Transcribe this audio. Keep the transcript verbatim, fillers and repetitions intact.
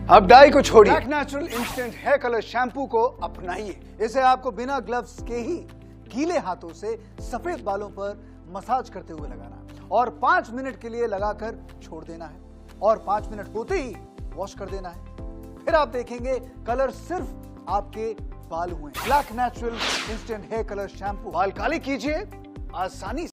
अब डाई को छोड़िए। Black natural instant hair colour shampoo को अपनाइए। इसे आपको बिना ग्लव्स के ही गीले हाथों से सफेद बालों पर मसाज करते हुए लगाना है और पांच मिनट के लिए लगाकर छोड़ देना है और पांच मिनट होते ही वॉश कर देना है। फिर आप देखेंगे कलर सिर्फ आपके बाल हुए। Black natural instant hair colour shampoo. बाल काले कीजिए आसानी से।